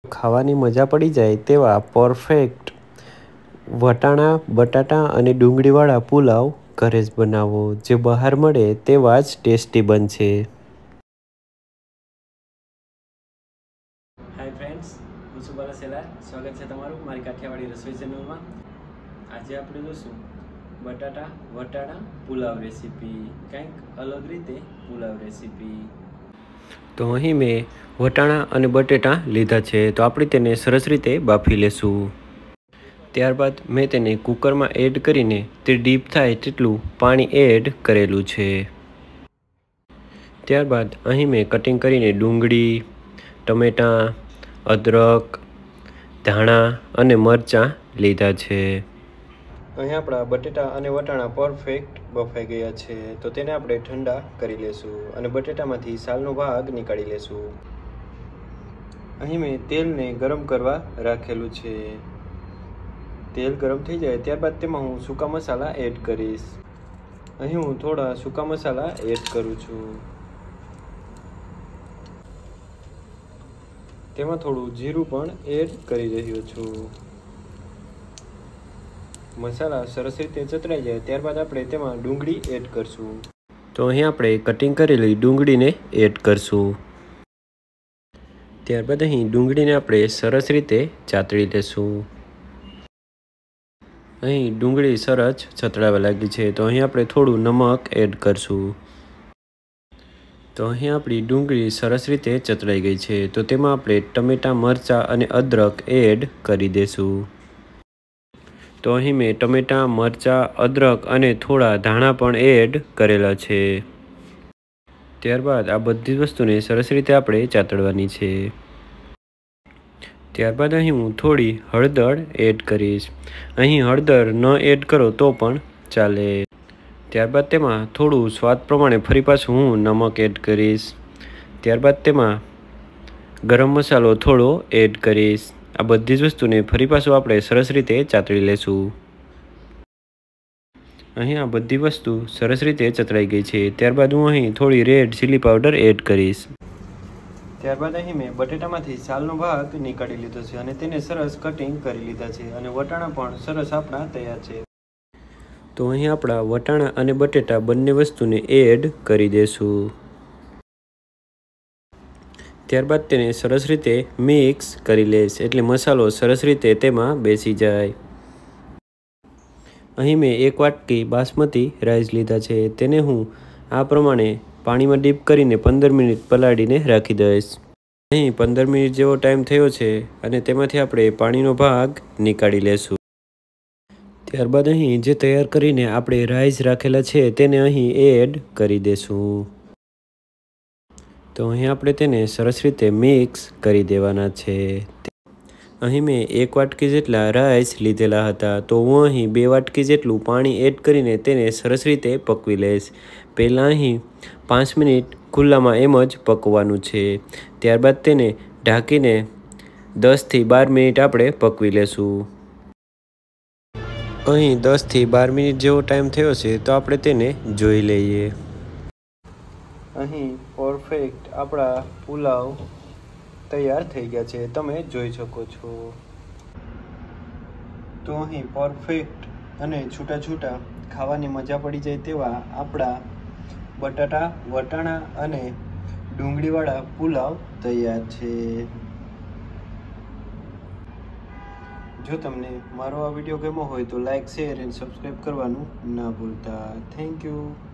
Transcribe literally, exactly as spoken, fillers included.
ખાવાની મજા પડી જાય તેવા પરફેક્ટ વટાણા બટાટા અને ડુંગળીવાળા પુલાવ ઘરે જ બનાવો, જે બહાર મળે તેવા જ ટેસ્ટી બનશે। હાય ફ્રેન્ડ્સ, હું છું બાલા સેલાર। સ્વાગત છે તમારું મારી કાઠિયાવાડી રસોઈ ચેનલમાં। આજે આપણે જોશું બટાટા વટાણા પુલાવ રેસીપી, કંઈક અલગ રીતે પુલાવ રેસીપી। તો અહીં મેં વટાણા અને બટેટા લીધા છે, તો આપણે તેને સરસ રીતે બાફી લેશું। ત્યારબાદ મેં તેને કુકરમાં એડ કરીને તે ડીપ થાય તેટલું પાણી એડ કરેલું છે। ત્યારબાદ અહીં મેં કટિંગ કરીને ડુંગળી, ટમેટાં, અદરક, ધાણા અને મરચાં લીધા છે। અહીં આપણા બટેટા અને વટાણા પરફેક્ટ બફાઈ ગયા છે, તો તેને આપણે ઠંડા કરી લેશું અને બટેટામાંથી સાલનો ભાગ નીકાળી લેશું। અહીં મેં તેલને ગરમ કરવા રાખેલું છે। તેલ ગરમ થઈ જાય ત્યારબાદ તેમાં હું સૂકા મસાલા એડ કરીશ। અહીં હું થોડા સૂકા મસાલા એડ કરું છું। તેમાં થોડું જીરું પણ એડ કરી રહ્યો છું। મસાલા સરસ રીતે ચતરાઈ જાય ત્યારબાદ આપણે તેમાં ડુંગળી એડ કરશું। તો અહીં આપણે કટિંગ કરેલી ડુંગળીને એડ કરશું। ત્યારબાદ અહીં ડુંગળીને આપણે સરસ રીતે ચાતળી લેશું। અહીં ડુંગળી સરસ ચતળાવા લાગી છે, તો અહીં આપણે થોડું નમક એડ કરશું। તો અહીં આપણી ડુંગળી સરસ રીતે ચતળાઈ ગઈ છે, તો તેમાં આપણે ટમેટાં, મરચાં અને અદરક એડ કરી દઈશું। તો અહીં મેં ટમેટાં, મરચાં, અદરક અને થોડા ધાણા પણ એડ કરેલા છે। ત્યારબાદ આ બધી વસ્તુને સરસ રીતે આપણે ચાતળવાની છે। ત્યારબાદ અહીં હું થોડી હળદર એડ કરીશ। અહીં હળદર ન એડ કરો તો પણ ચાલે। ત્યારબાદ તેમાં થોડું સ્વાદ પ્રમાણે ફરી પાછું હું નમક એડ કરીશ। ત્યારબાદ તેમાં ગરમ મસાલો થોડો એડ કરીશ। આ બધી જ વસ્તુને ફરી પાછું આપણે સરસ રીતે ચાતળી લેશું। અહીં આ બધી વસ્તુ સરસ રીતે ચતળાઈ ગઈ છે, ત્યારબાદ હું અહીં થોડી રેડ ચીલી પાવડર એડ કરીશ। ત્યારબાદ અહીં મેં બટેટામાંથી સાલનો ભાગ નીકાળી લીધો છે અને તેને સરસ કટિંગ કરી લીધા છે અને વટાણા પણ સરસ આપણા તૈયાર છે। તો અહીં આપણા વટાણા અને બટેટા બંને વસ્તુને એડ કરી દેશું। ત્યારબાદ તેને સરસ રીતે મિક્સ કરી લઈશ, એટલે મસાલો સરસ રીતે તેમાં બેસી જાય। અહીં મેં એક વાટકી બાસમતી રાઈસ લીધા છે, તેને હું આ પ્રમાણે પાણીમાં ડીપ કરીને પંદર મિનિટ પલાળીને રાખી દઈશ। અહીં પંદર મિનિટ જેવો ટાઈમ થયો છે અને તેમાંથી આપણે પાણીનો ભાગ નીકાળી લેશું। ત્યારબાદ અહીં જે તૈયાર કરીને આપણે રાઈસ રાખેલા છે તેને અહીં એડ કરી દેશું। તો અહીં આપણે તેને સરસ રીતે મિક્સ કરી દેવાના છે। અહીં મેં એક વાટકી જેટલા રાઈસ લીધેલા હતા, તો હું અહીં બે વાટકી જેટલું પાણી એડ કરીને તેને સરસ રીતે પકવી લઈશ। પહેલાં અહીં પાંચ મિનિટ ખુલ્લામાં એમ જ પકવવાનું છે, ત્યારબાદ તેને ઢાંકીને દસથી બાર મિનિટ આપણે પકવી લેશું। અહીં દસથી બાર મિનિટ જેવો ટાઈમ થયો છે, તો આપણે તેને જોઈ લઈએ। અહીં પરફેક્ટ આપણા પુલાવ તૈયાર થઈ ગયા છે, તમે જોઈ શકો છો। તો અહીં પરફેક્ટ અને છૂટા છૂટા ખાવાની મજા પડી જાય તેવા આપણા બટાટા વટાણા અને ડુંગળીવાળા પુલાવ તૈયાર છે। જો તમને મારો આ વિડીયો ગમ્યો હોય તો લાઇક, શેર અને સબસ્ક્રાઈબ કરવાનું ના ભૂલતા। Thank you.